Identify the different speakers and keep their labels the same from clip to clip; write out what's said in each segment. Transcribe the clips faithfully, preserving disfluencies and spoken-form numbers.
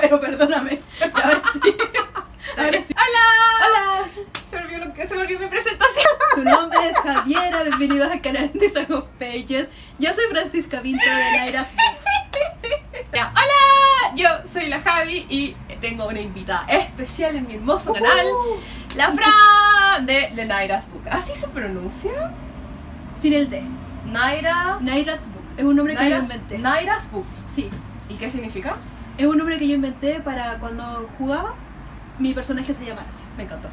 Speaker 1: pero perdóname. Ahora sí. Ahora sí.
Speaker 2: ¡Hola!
Speaker 1: ¡Hola!
Speaker 2: Se volvió, lo que, se volvió mi presentación.
Speaker 1: Su nombre es Javiera, bienvenidos al canal de Song of Pages. Yo soy Francisca Pinto de Nairas Books.
Speaker 2: Ya, ¡hola! Yo soy la Javi y tengo una invitada especial en mi hermoso canal,
Speaker 1: Uh,
Speaker 2: la Fran de, de Nairas Books. ¿Así se pronuncia?
Speaker 1: Sin el D.
Speaker 2: Naira...
Speaker 1: Nairas Books. Es un nombre que yo
Speaker 2: Nairas,
Speaker 1: inventé.
Speaker 2: Nairas Books.
Speaker 1: Sí.
Speaker 2: ¿Y qué significa?
Speaker 1: Es un nombre que yo inventé para cuando jugaba, mi personaje se llamara así.
Speaker 2: Me encantó.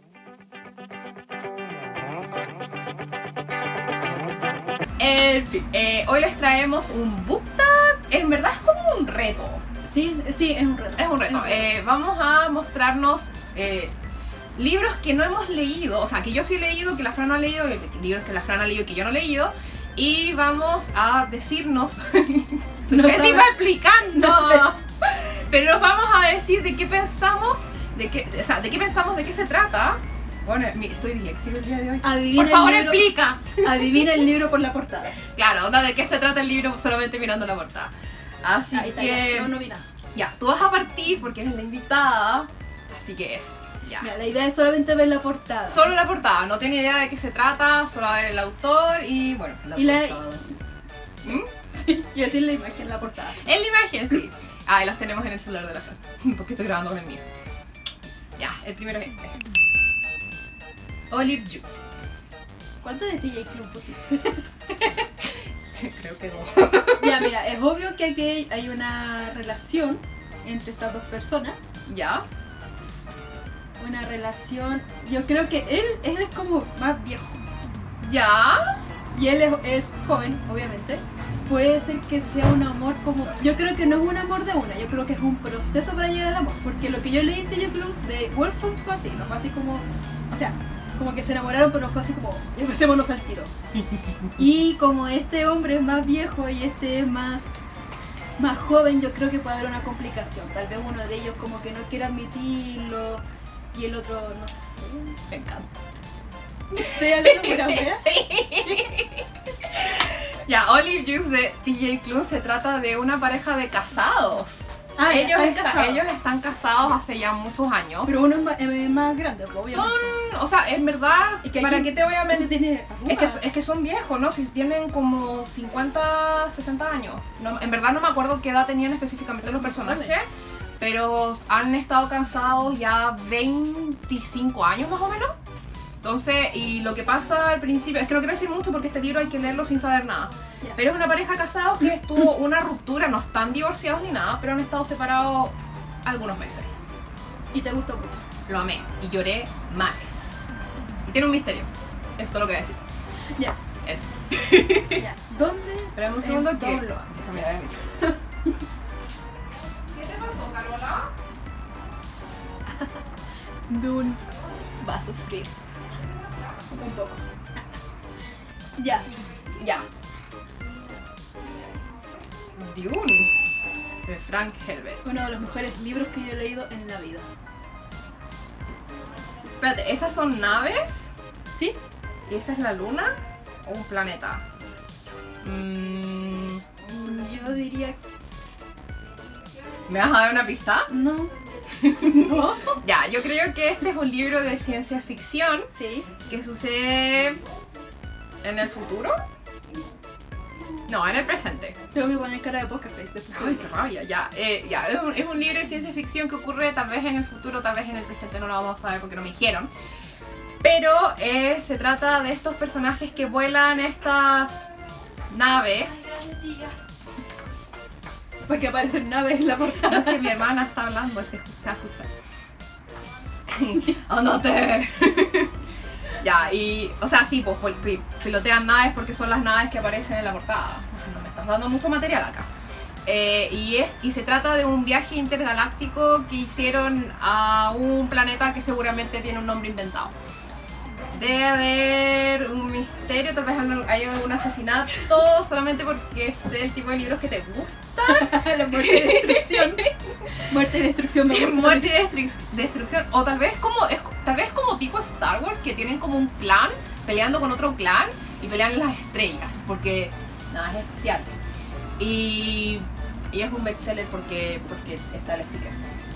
Speaker 2: En fin, eh, hoy les traemos un book tag. En verdad es como un reto.
Speaker 1: Sí, sí, es un reto.
Speaker 2: Es un reto. Eh, vamos a mostrarnos eh, libros que no hemos leído, o sea, que yo sí he leído, que la Fran no ha leído, y libros que la Fran ha leído y que yo no he leído. Y vamos a decirnos, soy
Speaker 1: No
Speaker 2: pésima
Speaker 1: sabe.
Speaker 2: explicando,
Speaker 1: No sé.
Speaker 2: pero nos vamos a decir de qué pensamos, de qué, o sea, de qué pensamos, de qué se trata. Bueno, mi- estoy disléxico el día de hoy.
Speaker 1: Adivina
Speaker 2: Por favor,
Speaker 1: el libro,
Speaker 2: explica.
Speaker 1: adivina el libro por la portada.
Speaker 2: Claro, onda, de qué se trata el libro solamente mirando la portada. Así
Speaker 1: Ahí está,
Speaker 2: que,
Speaker 1: ya. No, no vi nada.
Speaker 2: ya, tú vas a partir porque eres la invitada, así que es, ya.
Speaker 1: Mira, la idea es solamente ver la portada.
Speaker 2: Solo la portada, no tiene idea de qué se trata, solo a ver el autor y bueno, la
Speaker 1: Y la-
Speaker 2: portada. ¿Mm?
Speaker 1: Sí, y decir la imagen, la portada.
Speaker 2: En la imagen, sí. Ah, y las tenemos en el celular de la Fran, porque estoy grabando con el mío. Ya, el primero es este. Olive Juice.
Speaker 1: ¿Cuánto de T J Club pusiste?
Speaker 2: Creo que no.
Speaker 1: Ya, mira, es obvio que aquí hay una relación entre estas dos personas.
Speaker 2: ¿Ya?
Speaker 1: Una relación. Yo creo que él, él es como más viejo.
Speaker 2: ¿Ya?
Speaker 1: Y él es, es joven, obviamente. Puede ser que sea un amor como. Yo creo que no es un amor de una, yo creo que es un proceso para llegar al amor. Porque lo que yo leí en T J Club de Wolfons fue así, no fue así como. O sea, como que se enamoraron, pero no fue así como. Empecémonos al tiro. Y como este hombre es más viejo y este es más. Más joven, yo creo que puede haber una complicación. Tal vez uno de ellos como que no quiera admitirlo y el otro, no sé.
Speaker 2: Me encanta.
Speaker 1: ¿Estoy hablando pura wea?
Speaker 2: Sí. Ya, Olive Juice de T J Club se trata de una pareja de casados.
Speaker 1: Ah, ya
Speaker 2: ellos,
Speaker 1: están
Speaker 2: está-
Speaker 1: casados.
Speaker 2: ellos están casados hace ya muchos años.
Speaker 1: Pero uno es más, es más grande, obviamente.
Speaker 2: Son, o sea, en verdad,
Speaker 1: Es que
Speaker 2: ¿para
Speaker 1: aquí-
Speaker 2: qué te voy a
Speaker 1: Ese
Speaker 2: mentir?
Speaker 1: tiene
Speaker 2: Es que,
Speaker 1: arrugas.
Speaker 2: es que son viejos, ¿no? Si tienen como cincuenta, sesenta años. No, en verdad no me acuerdo qué edad tenían específicamente los personajes, pero han estado casados ya veinticinco años más o menos. Entonces, y lo que pasa al principio, es que no quiero decir mucho porque este libro hay que leerlo sin saber nada.
Speaker 1: Ya.
Speaker 2: Pero es una pareja casados que tuvo una ruptura, no están divorciados ni nada, pero han estado separados algunos meses.
Speaker 1: Y te gustó mucho.
Speaker 2: Lo amé y lloré más. Y tiene un misterio. Esto es lo que voy a decir.
Speaker 1: Ya,
Speaker 2: Eso.
Speaker 1: ya. ¿Dónde?
Speaker 2: Espera un segundo
Speaker 1: En
Speaker 2: que...
Speaker 1: todos lados.
Speaker 2: Déjame mirar el micro. ¿Qué te pasó, Carola?
Speaker 1: Dune va a sufrir. Un poco. Ya.
Speaker 2: Ya. Dune. De Frank Herbert.
Speaker 1: Uno de los mejores libros que yo he leído en la vida.
Speaker 2: Espérate, ¿esas son naves?
Speaker 1: ¿Sí?
Speaker 2: ¿Y esa es la luna? ¿O un planeta? Mm,
Speaker 1: Yo diría.
Speaker 2: ¿Me vas a dar una pista?
Speaker 1: No. ¿No?
Speaker 2: Ya, yo creo que este es un libro de ciencia ficción
Speaker 1: Sí.
Speaker 2: que sucede en el futuro. No, en el presente.
Speaker 1: Tengo que poner cara de poker face después.
Speaker 2: Ay, qué rabia, ya. Eh, ya, es un, es un libro de ciencia ficción que ocurre tal vez en el futuro, tal vez en el presente, no lo vamos a saber porque no me dijeron. Pero eh, se trata de estos personajes que vuelan estas naves.
Speaker 1: Porque aparecen naves en la portada.
Speaker 2: Es que mi hermana está hablando, se, se va a escuchar. ¡Ándate! Ya, y... O sea, sí, pues pi- pilotean naves porque son las naves que aparecen en la portada. No me estás dando mucho material acá. Eh, y, es, y se trata de un viaje intergaláctico que hicieron a un planeta que seguramente tiene un nombre inventado. Debe haber un misterio, tal vez hay algún asesinato, solamente porque es el tipo de libros que te gustan.
Speaker 1: La muerte y destrucción. Muerte y destrucción. me gusta.
Speaker 2: Muerte y destru- destrucción. O tal vez como es, tal vez como tipo Star Wars, que tienen como un clan peleando con otro clan y pelean en las estrellas, porque nada es especial. Y Y es un bestseller porque, porque está el sticker.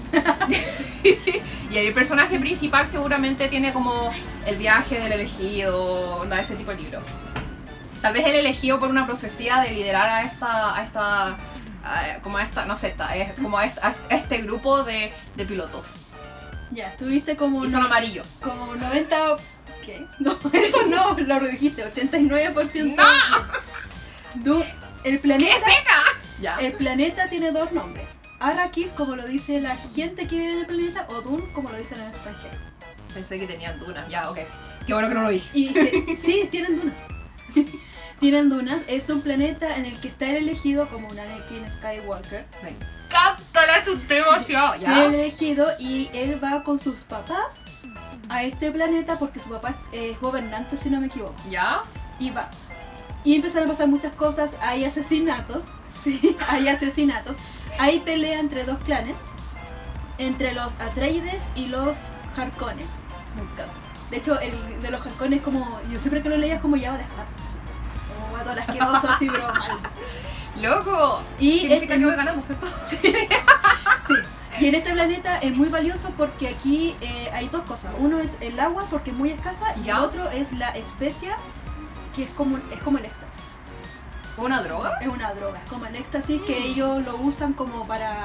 Speaker 2: Y el personaje principal seguramente tiene como el viaje del elegido, onda, ese tipo de libro. Tal vez el elegido por una profecía de liderar a esta, a esta, a, como a esta, no sé, esta, es como a este, a este grupo de, de pilotos.
Speaker 1: Ya, estuviste como...
Speaker 2: Y son
Speaker 1: no-
Speaker 2: amarillos.
Speaker 1: Como noventa... ¿Qué? No, eso no, lo dijiste, ochenta y nueve por ciento. ¡No! El planeta...
Speaker 2: ¡Qué seca! Ya.
Speaker 1: El planeta tiene dos nombres. Arrakis, como lo dice la gente que vive en el planeta, o Dune, como lo dicen en el extranjero.
Speaker 2: Pensé que tenían dunas, ya, ok. Qué bueno que no lo dije.
Speaker 1: Y que- sí, tienen dunas. Tienen dunas. Es un planeta en el que está el elegido como un Anakin Skywalker.
Speaker 2: Me encanta la chute demasiado.
Speaker 1: Tiene el
Speaker 2: Ya.
Speaker 1: elegido y él va con sus papás a este planeta porque su papá es gobernante, si no me equivoco.
Speaker 2: Ya.
Speaker 1: Y va. Y empiezan a pasar muchas cosas. Hay asesinatos. Sí, hay asesinatos. Hay pelea entre dos clanes. Entre los Atreides y los Harkonnen.
Speaker 2: Me encanta.
Speaker 1: De hecho, el de los Harkonnen es como... Yo siempre que lo leía es como Jabba de Hutt. Como guatón asqueroso, así, pero mal.
Speaker 2: Loco.
Speaker 1: Y
Speaker 2: Significa
Speaker 1: este-
Speaker 2: que voy ganando, ¿cierto?
Speaker 1: Sí. Y en este planeta es muy valioso porque aquí eh, hay dos cosas. Uno es el agua porque es muy escasa y
Speaker 2: Ya.
Speaker 1: el otro es la especia que es como, es como el éxtasis.
Speaker 2: ¿Una droga?
Speaker 1: Es una droga, es como el éxtasis que
Speaker 2: Mm.
Speaker 1: ellos lo usan como para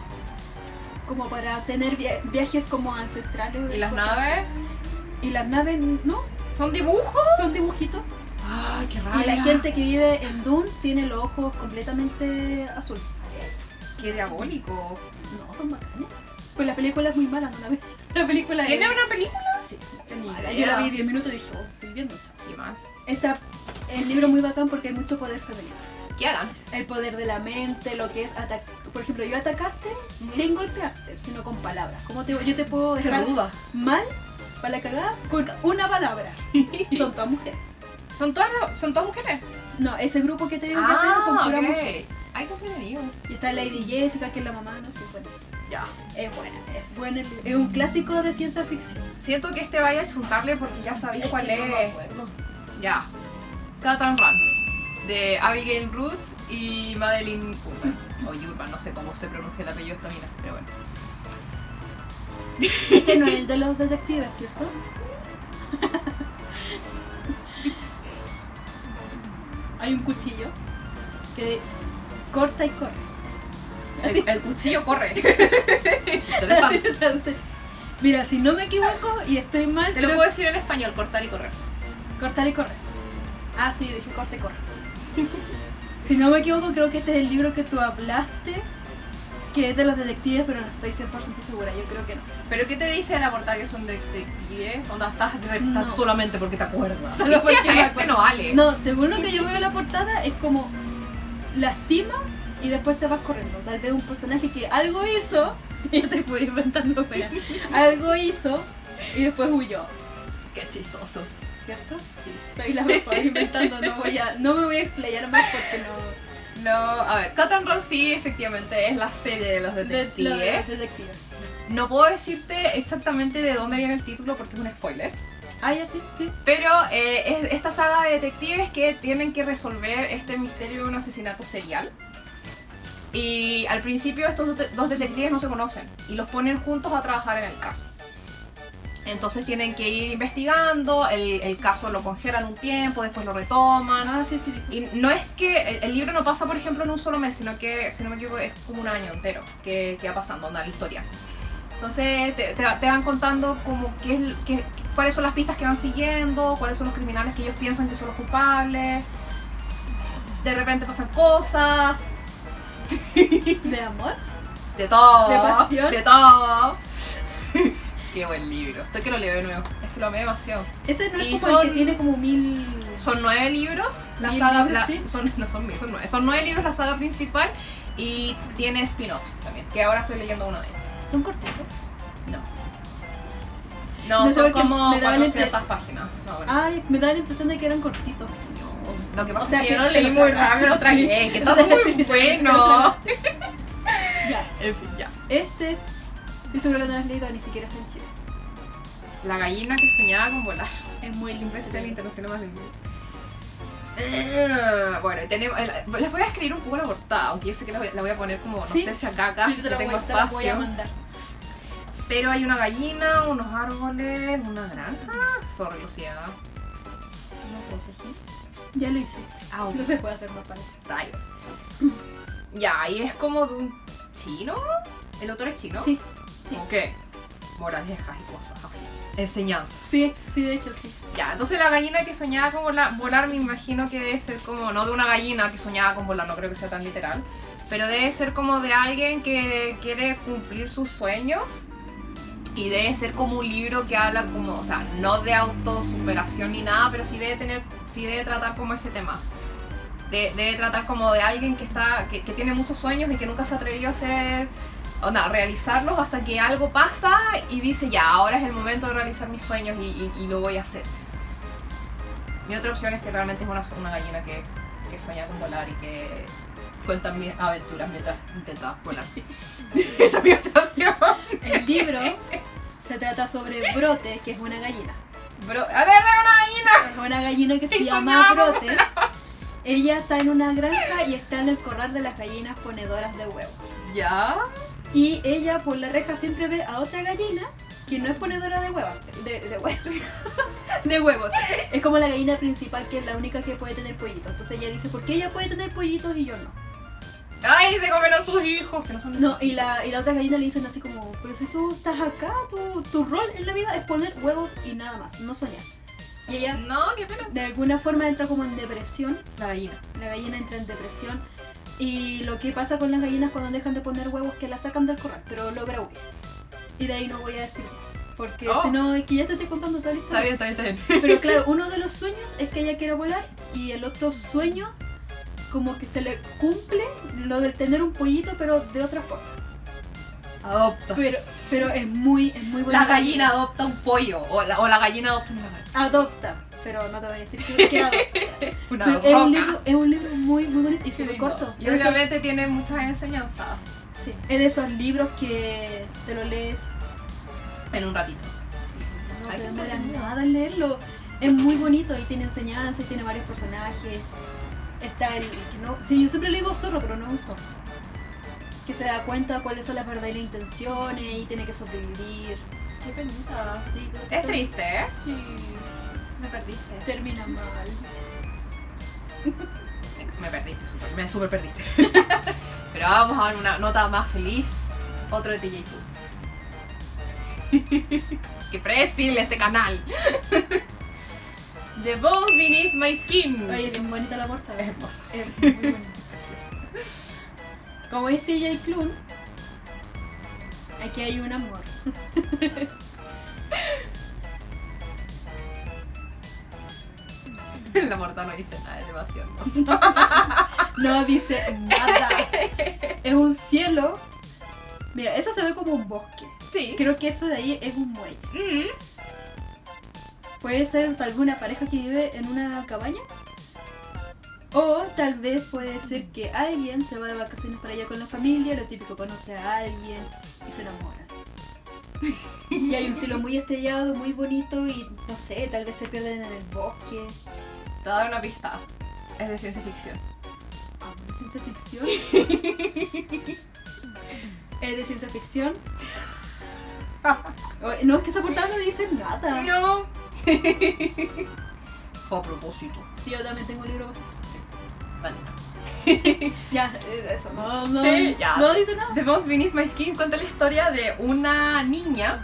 Speaker 1: como para tener via- viajes como ancestrales.
Speaker 2: ¿Y las
Speaker 1: cosas
Speaker 2: naves?
Speaker 1: así. Y las naves no,
Speaker 2: ¿Son dibujos?
Speaker 1: son dibujitos.
Speaker 2: Ay, qué
Speaker 1: Y la gente que vive en Dune tiene los ojos completamente azul.
Speaker 2: Qué diabólico.
Speaker 1: No, son bacanes. Pues la película es muy mala, no la ves. La película
Speaker 2: ¿Tiene
Speaker 1: es...
Speaker 2: una película?
Speaker 1: Sí,
Speaker 2: Ni
Speaker 1: mala.
Speaker 2: idea.
Speaker 1: Yo la vi diez minutos y dije, oh, estoy viendo esto.
Speaker 2: Qué mal.
Speaker 1: Esta, el libro es muy bacán porque hay mucho poder femenino.
Speaker 2: ¿Qué hagan?
Speaker 1: El poder de la mente, lo que es atacar. Por ejemplo, yo atacarte
Speaker 2: Ujú.
Speaker 1: sin golpearte, sino con palabras. Como te, yo te puedo dejar
Speaker 2: ruda.
Speaker 1: mal para la cagada con una palabra. Y son todas mujeres.
Speaker 2: ¿Son todas, son todas mujeres?
Speaker 1: No, ese grupo que te digo que hacen son
Speaker 2: Ah,
Speaker 1: puras
Speaker 2: ok.
Speaker 1: mujeres.
Speaker 2: Ay, qué entretenido.
Speaker 1: Y está Lady Jessica, que es la mamá, no sé, bueno.
Speaker 2: Ya.
Speaker 1: Es buena, es buena. el libro. Es un clásico de ciencia ficción.
Speaker 2: Siento que este vaya a chuntarle porque ya sabéis cuál
Speaker 1: que
Speaker 2: es.
Speaker 1: no me acuerdo.
Speaker 2: Ya. Cut and Run. De Abigail Roots y Madeline Urban. O Urban, no sé cómo se pronuncia el apellido de esta mina, pero bueno.
Speaker 1: Este no es el de los detectives, ¿cierto? Hay un cuchillo que corta y corre. Así,
Speaker 2: El, el cuchillo corre.
Speaker 1: así
Speaker 2: Interesante.
Speaker 1: se traduce. Mira, si no me equivoco y estoy mal,
Speaker 2: Te lo
Speaker 1: creo-
Speaker 2: puedo decir en español, cortar y correr.
Speaker 1: cortar y correr. Ah, sí, dije corta y corre. Si no me equivoco, creo que este es el libro que tú hablaste, que es de los detectives, pero no estoy cien por ciento segura, yo creo que no.
Speaker 2: ¿Pero qué te dice en la portada que son detectives? Onda, estás, estás
Speaker 1: No.
Speaker 2: solamente porque te acuerdas.
Speaker 1: Solo
Speaker 2: ¿Qué
Speaker 1: porque
Speaker 2: hace
Speaker 1: me
Speaker 2: este?
Speaker 1: acuerdo.
Speaker 2: No vale.
Speaker 1: No, según lo que yo veo en la portada, es como lastima y después te vas corriendo. Tal vez un personaje que algo hizo, yo te estoy inventando, pero algo hizo y después huyó,
Speaker 2: Qué chistoso.
Speaker 1: ¿cierto? Sí. Soy la mejor inventando, no, voy a, no me voy a explayar más porque no...
Speaker 2: No, a ver, Cut and Run sí, efectivamente, es la serie de los
Speaker 1: de-
Speaker 2: detectives.
Speaker 1: lo de los detectives.
Speaker 2: No puedo decirte exactamente de dónde viene el título porque es un spoiler.
Speaker 1: Ah, ya sí, sí.
Speaker 2: Pero eh, es esta saga de detectives que tienen que resolver este misterio de un asesinato serial. Y al principio estos do- dos detectives no se conocen y los ponen juntos a trabajar en el caso. Entonces tienen que ir investigando, el, el caso lo congelan un tiempo, después lo retoman.
Speaker 1: Ah, sí, sí.
Speaker 2: Y no es que el, el libro no pasa, por ejemplo, en un solo mes, sino que, si no me equivoco, es como un año entero que, que va pasando, onda, la historia. Entonces te, te, te van contando como qué es, qué, cuáles son las pistas que van siguiendo, cuáles son los criminales que ellos piensan que son los culpables. De repente pasan cosas,
Speaker 1: ¿De amor?
Speaker 2: de todo,
Speaker 1: ¿De pasión?
Speaker 2: de todo. Qué buen libro. Esto que lo leo de nuevo. Es que lo amé demasiado.
Speaker 1: Ese no es
Speaker 2: Y
Speaker 1: como
Speaker 2: son-
Speaker 1: el que tiene como mil...
Speaker 2: Son nueve libros, la
Speaker 1: ¿Mil
Speaker 2: saga,
Speaker 1: libros,
Speaker 2: la-
Speaker 1: sí?
Speaker 2: son, no son mil, son nueve. Son nueve libros la saga principal y tiene spin-offs también, que ahora estoy leyendo uno de ellos.
Speaker 1: Son cortitos.
Speaker 2: No. No,
Speaker 1: No sé
Speaker 2: son
Speaker 1: por qué
Speaker 2: como
Speaker 1: me daba la
Speaker 2: cuatrocientas páginas. No, bueno.
Speaker 1: Ay, me da la impresión de que eran cortitos.
Speaker 2: Lo que pasa
Speaker 1: o sea,
Speaker 2: es que
Speaker 1: que
Speaker 2: yo lo
Speaker 1: te
Speaker 2: leí
Speaker 1: lo
Speaker 2: muy
Speaker 1: tragaste,
Speaker 2: rápido, lo
Speaker 1: sí.
Speaker 2: tragué, que
Speaker 1: Eso
Speaker 2: está
Speaker 1: te iba a
Speaker 2: muy
Speaker 1: decir, te lo
Speaker 2: bueno.
Speaker 1: tragaste. Ya,
Speaker 2: En fin, ya.
Speaker 1: este, estoy seguro que no lo has leído, ni siquiera está en Chile.
Speaker 2: La gallina que soñaba con volar.
Speaker 1: Es muy lindo.
Speaker 2: Ese es el internacional más lindo. Uh, bueno, tenemos, les voy a escribir un poco la portada, aunque yo sé que la voy, la voy a poner como, no
Speaker 1: ¿Sí?
Speaker 2: sé si acá, acá,
Speaker 1: Sí,
Speaker 2: que
Speaker 1: te la
Speaker 2: tengo
Speaker 1: voy, te la voy a
Speaker 2: espacio.
Speaker 1: mandar.
Speaker 2: Pero hay una gallina, unos árboles, una granja. Sorry, Lucía. No puedo hacer así.
Speaker 1: Ya lo hice.
Speaker 2: Ah, ok.
Speaker 1: No se puede hacer más para eso.
Speaker 2: Rayos. Ya, y es como de un chino. ¿El autor es chino?
Speaker 1: Sí, sí.
Speaker 2: Ok. Moralejas y cosas así. Enseñanzas.
Speaker 1: Sí, sí, de hecho sí.
Speaker 2: Ya, entonces la gallina que soñaba con volar, volar me imagino que debe ser como, no de una gallina que soñaba con volar, no creo que sea tan literal, pero debe ser como de alguien que quiere cumplir sus sueños y debe ser como un libro que habla como, o sea, no de autosuperación ni nada, pero sí debe tener, sí debe tratar como ese tema. De, debe tratar como de alguien que está, que, que tiene muchos sueños y que nunca se atrevió a hacer, o no, a realizarlos hasta que algo pasa y dice ya, ahora es el momento de realizar mis sueños y, y, y lo voy a hacer. Mi otra opción es que realmente es una, una gallina que, que sueña con volar y que cuenta mis aventuras mientras intenta volar. Esa es mi otra opción.
Speaker 1: El libro se trata sobre Brote, que es una gallina.
Speaker 2: Bro, ¡a ver, una gallina!
Speaker 1: Es una gallina que se
Speaker 2: Y
Speaker 1: llama
Speaker 2: soñaba.
Speaker 1: Brote. Ella está en una granja y está en el corral de las gallinas ponedoras de huevos.
Speaker 2: ¿Ya?
Speaker 1: Y ella por la reja siempre ve a otra gallina que no es ponedora de huevos, de, de huevos, de huevos. Es como la gallina principal que es la única que puede tener pollitos. Entonces ella dice, ¿por qué ella puede tener pollitos y yo no?
Speaker 2: ¡Ay, se comieron sus hijos! Que no son
Speaker 1: No, y la, y la otra gallina le dicen así como, pero si tú estás acá, tu, tu rol en la vida es poner huevos y nada más, no soñar. Y ella
Speaker 2: No, qué pena.
Speaker 1: de alguna forma entra como en depresión.
Speaker 2: La gallina.
Speaker 1: La gallina entra en depresión. Y lo que pasa con las gallinas cuando dejan de poner huevos es que las sacan del corral, pero logra huir. Y de ahí no voy a decir más. Porque
Speaker 2: Oh.
Speaker 1: si no, es que ya te estoy contando toda la
Speaker 2: Está
Speaker 1: historia.
Speaker 2: bien, está bien, está bien.
Speaker 1: Pero claro, uno de los sueños es que ella quiere volar y el otro sueño como que se le cumple lo del tener un pollito pero de otra forma.
Speaker 2: Adopta.
Speaker 1: Pero, pero es muy, es muy bonito.
Speaker 2: La gallina adopta un pollo o la, o la gallina adopta una gallina.
Speaker 1: Adopta, pero no te voy a decir que, que adopta.
Speaker 2: Una
Speaker 1: Pero es, un
Speaker 2: roca.
Speaker 1: libro, es un libro muy, muy bonito y
Speaker 2: Qué
Speaker 1: súper
Speaker 2: lindo.
Speaker 1: corto.
Speaker 2: Y
Speaker 1: Es de esos-
Speaker 2: obviamente tiene muchas enseñanzas
Speaker 1: sí, es de esos libros que te lo lees.
Speaker 2: en un ratito.
Speaker 1: No
Speaker 2: Ay,
Speaker 1: te
Speaker 2: qué
Speaker 1: demora
Speaker 2: entretenido.
Speaker 1: nada en leerlo. Es muy bonito y tiene enseñanza y tiene varios personajes. Está el que no. Sí, yo siempre le digo zorro, pero no es un zorro. Que se da cuenta cuáles son las verdaderas intenciones y tiene que sobrevivir.
Speaker 2: Qué penita.
Speaker 1: Sí, pero
Speaker 2: Es triste, ¿eh?
Speaker 1: Sí,
Speaker 2: Me perdiste.
Speaker 1: termina mal.
Speaker 2: Me, me perdiste, super, me super perdiste. Pero vamos a ver una nota más feliz. Otro de T J Cool. Qué predecible este canal. The bones beneath my skin.
Speaker 1: Oye, es bien bonita la portada.
Speaker 2: Es hermosa.
Speaker 1: Es muy bonita. Como es T J Klune, aquí hay un amor.
Speaker 2: La morta no dice nada, es demasiado hermoso.
Speaker 1: No dice nada. Es un cielo. Mira, eso se ve como un bosque.
Speaker 2: Sí.
Speaker 1: Creo que eso de ahí es un muelle.
Speaker 2: Mm.
Speaker 1: Puede ser tal vez una pareja que vive en una cabaña. O tal vez puede ser que alguien se va de vacaciones para allá con la familia, lo típico, conoce a alguien y se enamora. Y hay un cielo muy estrellado, muy bonito y no sé, tal vez se pierden en el bosque.
Speaker 2: Te voy a dar una pista. Es de ciencia ficción.
Speaker 1: Ah, ¿de ciencia ficción? ¿Es de ciencia ficción? No, es que esa portada no dice nada.
Speaker 2: No. Fue a propósito.
Speaker 1: Sí, yo también tengo un libro basado.
Speaker 2: Vale.
Speaker 1: Ya, eh, eso, no, no,
Speaker 2: Sí, ya.
Speaker 1: no dice nada.
Speaker 2: The Bones Beneath My Skin cuenta la historia de una niña.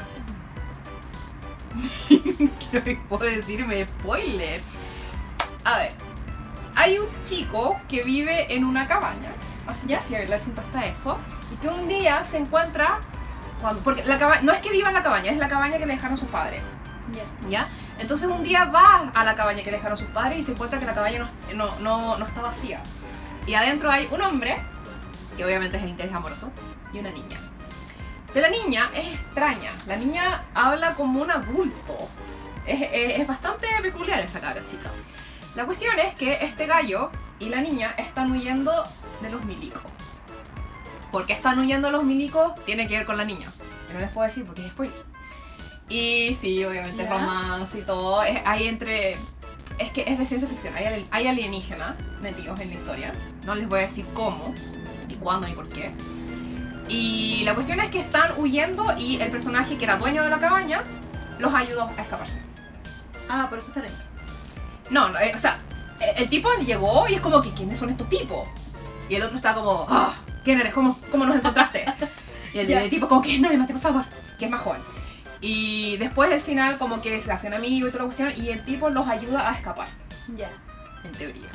Speaker 2: Creo que puedo decirme spoiler. A ver, hay un chico que vive en una cabaña. Así
Speaker 1: ¿Ya?
Speaker 2: que si la cinta está eso. Y que un día se encuentra. Cuando, porque la cabaña, no es que viva en la cabaña, es la cabaña que le dejaron sus padres.
Speaker 1: Ya.
Speaker 2: ¿Ya? Entonces un día va a la cabaña que le dejaron sus padres y se encuentra que la cabaña no, no, no, no está vacía. Y adentro hay un hombre, que obviamente es el interés amoroso, y una niña. Pero la niña es extraña, la niña habla como un adulto. Es, es, es bastante peculiar esa cabra chica. La cuestión es que este gallo y la niña están huyendo de los milicos. ¿Por qué están huyendo de los milicos? Tiene que ver con la niña. Que no les puedo decir porque es spoiler. Y sí, obviamente
Speaker 1: ¿Ya?
Speaker 2: romance y todo. Es, hay entre. es que es de ciencia ficción, hay, ali- hay alienígenas metidos en la historia. No les voy a decir cómo, ni cuándo, ni por qué. Y la cuestión es que están huyendo y el personaje que era dueño de la cabaña los ayudó a escaparse.
Speaker 1: Ah, por eso está ahí.
Speaker 2: No, no, eh, o sea, el, el tipo llegó y es como que ¿quiénes son estos tipos? Y el otro está como, ah, ¿quién eres? ¿Cómo, cómo nos encontraste? Y el,
Speaker 1: Ya.
Speaker 2: el tipo como que no me mate, por favor, que es más joven. Y después al final como que se hacen amigos y toda la cuestión y el tipo los ayuda a escapar,
Speaker 1: Ya.
Speaker 2: en teoría.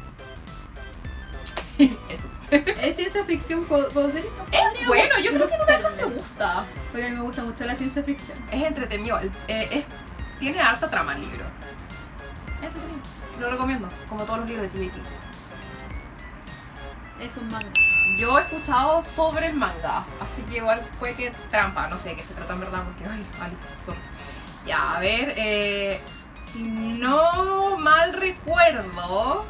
Speaker 2: Eso.
Speaker 1: ¿Es ciencia ficción? ¿Pod- ¿Podría?
Speaker 2: Es bueno, yo creo que en una de esas te gusta.
Speaker 1: Porque a mí me gusta mucho la ciencia ficción.
Speaker 2: Es entretenido, el- eh, es, tiene harta trama el libro. Es entretenido. Lo recomiendo, como todos los libros de T J K.
Speaker 1: Es un manga.
Speaker 2: Yo he escuchado sobre el manga, así que igual puede que trampa, no sé de qué se trata en verdad, porque ay, vale, sorry. Ya, a ver, eh, si no mal recuerdo,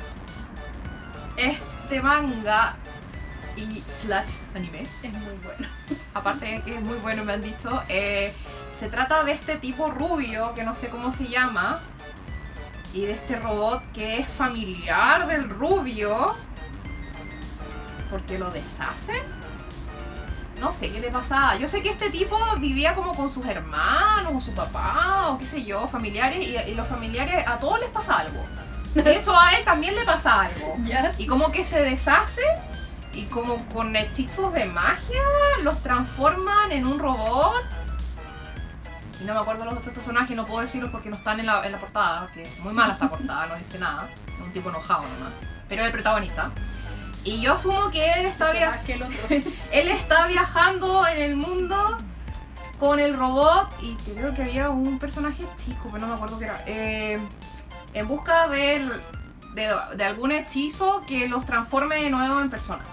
Speaker 2: este manga y slash anime,
Speaker 1: Es muy bueno.
Speaker 2: aparte de que es muy bueno me han dicho, eh, se trata de este tipo rubio, que no sé cómo se llama, y de este robot que es familiar del rubio, porque lo deshacen. No sé qué le pasaba. Yo sé que este tipo vivía como con sus hermanos, con su papá, o qué sé yo, familiares, y, y los familiares a todos les pasa algo. De hecho a él también le pasa algo.
Speaker 1: ¿Ya?
Speaker 2: Y como que se deshace y como con hechizos de magia los transforman en un robot. Y no me acuerdo los otros personajes, no puedo decirlos porque no están en la, en la portada, que es muy mala esta portada, no dice nada. Es un tipo enojado nomás. Pero es el protagonista. Y yo asumo que él está,
Speaker 1: Ese
Speaker 2: via
Speaker 1: más que el otro.
Speaker 2: él está viajando en el mundo con el robot y creo que había un personaje chico, pero no me acuerdo qué era. Eh, en busca del, de, de algún hechizo que los transforme de nuevo en persona.